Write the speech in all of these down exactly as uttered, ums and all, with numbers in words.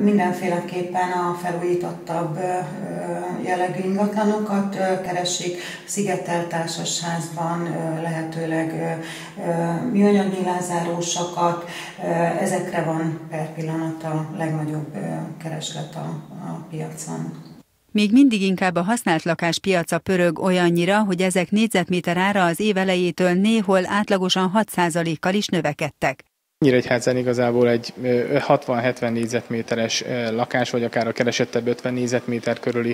mindenféleképpen a felújítottabb jellegű ingatlanokat keresik, szigetelt társasházban, lehetőleg műanyag nyilázárósakat. Ezekre van per pillanat a legnagyobb kereslet a, a piacon. Még mindig inkább a használt lakás piaca pörög olyannyira, hogy ezek négyzetméter ára az év elejétől néhol átlagosan hat százalékkal is növekedtek. Nyíregyházán igazából egy hatvan-hetven négyzetméteres lakás, vagy akár a keresettebb ötven négyzetméter körüli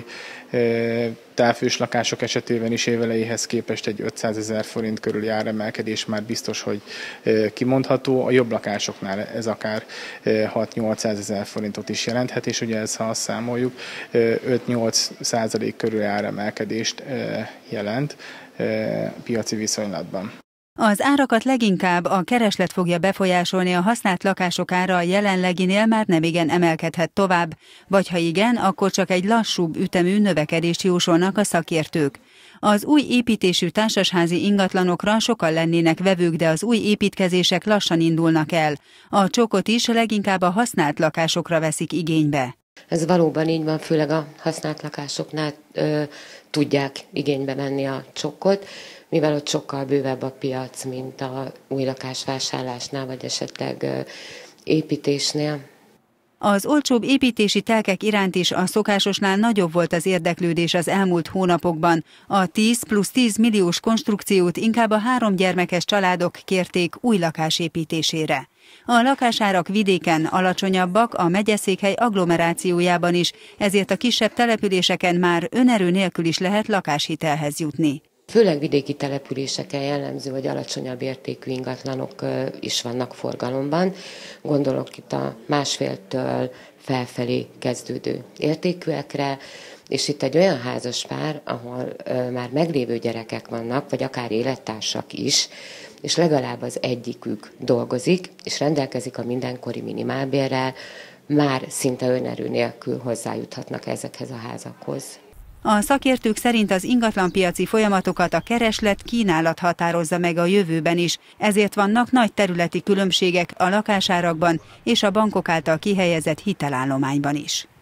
távfős lakások esetében is évelejéhez képest egy ötszázezer forint körüli áremelkedés már biztos, hogy kimondható. A jobb lakásoknál ez akár hat-nyolcszázezer forintot is jelenthet, és ugye ezt, ha azt számoljuk, öt-nyolc százalék körüli áremelkedést jelent piaci viszonylatban. Az árakat leginkább a kereslet fogja befolyásolni, a használt lakások ára a jelenleginél már nemigen emelkedhet tovább, vagy ha igen, akkor csak egy lassúbb ütemű növekedést jósolnak a szakértők. Az új építésű társasházi ingatlanokra sokan lennének vevők, de az új építkezések lassan indulnak el. A csokot is leginkább a használt lakásokra veszik igénybe. Ez valóban így van, főleg a használt lakásoknál ö, tudják igénybe venni a csokkot, mivel ott sokkal bővebb a piac, mint a új lakásvásárlásnál, vagy esetleg ö, építésnél. Az olcsóbb építési telkek iránt is a szokásosnál nagyobb volt az érdeklődés az elmúlt hónapokban. A tíz plusz tíz milliós konstrukciót inkább a három gyermekes családok kérték új lakás építésére. A lakásárak vidéken alacsonyabbak, a megyeszékhely agglomerációjában is, ezért a kisebb településeken már önerő nélkül is lehet lakáshitelhez jutni. Főleg vidéki településeken jellemző, hogy alacsonyabb értékű ingatlanok is vannak forgalomban. Gondolok itt a másféltől felfelé kezdődő értékűekre, és itt egy olyan házaspár, ahol már meglévő gyerekek vannak, vagy akár élettársak is, és legalább az egyikük dolgozik, és rendelkezik a mindenkori minimálbérrel, már szinte önerő nélkül hozzájuthatnak ezekhez a házakhoz. A szakértők szerint az ingatlanpiaci folyamatokat a kereslet-kínálat határozza meg a jövőben is, ezért vannak nagy területi különbségek a lakásárakban és a bankok által kihelyezett hitelállományban is.